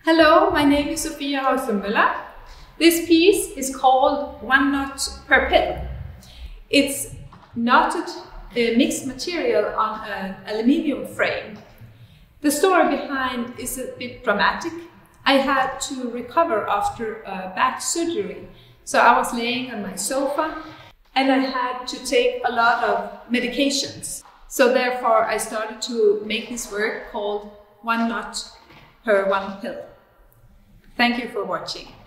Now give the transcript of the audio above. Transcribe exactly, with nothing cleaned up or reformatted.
Hello, my name is Sofia Hauser-Müller. This piece is called One Knot Per Pill. It's knotted uh, mixed material on an aluminium frame. The story behind is a bit dramatic. I had to recover after a back surgery, so I was laying on my sofa and I had to take a lot of medications. So therefore I started to make this work called One Knot Per One Pill. Thank you for watching.